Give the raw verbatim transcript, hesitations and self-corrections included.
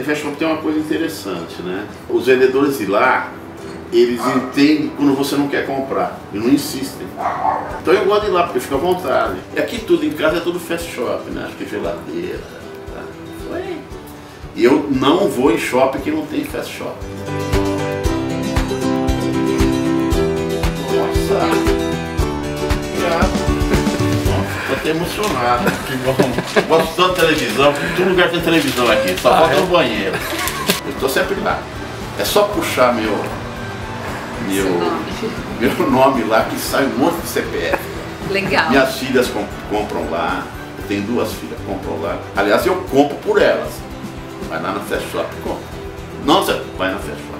Fast Shop tem uma coisa interessante, né? Os vendedores de lá, eles entendem quando você não quer comprar e não insistem. Então eu gosto de ir lá porque fica à vontade. E aqui tudo em casa é tudo Fast Shop, né? Acho que geladeira, tá? Foi. E eu não vou em shopping que não tem Fast Shop. Nossa! Obrigado. Tô até emocionado. Que bom. Gosto tanto de televisão, porque todo lugar tem televisão aqui, só falta no banheiro. Eu tô sempre lá. É só puxar meu, meu, meu nome lá que sai um monte de C P F. Legal. Minhas filhas comp compram lá, eu tenho duas filhas que compram lá. Aliás, eu compro por elas. Vai lá na Fast Shop e compra. Não, você vai na Fast Shop.